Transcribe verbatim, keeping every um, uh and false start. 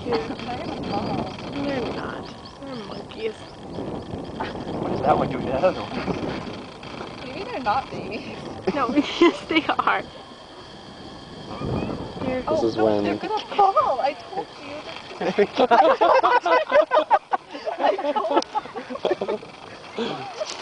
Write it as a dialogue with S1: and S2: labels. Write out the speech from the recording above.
S1: They're gonna fall.
S2: They're not. They're monkeys.
S3: What is that one doing to that other one?
S1: Maybe they're not babies.
S2: No, yes they are. They're,
S1: Oh,
S4: This is
S1: no,
S4: when-
S1: they're gonna fall. I told you. I told you. I told you.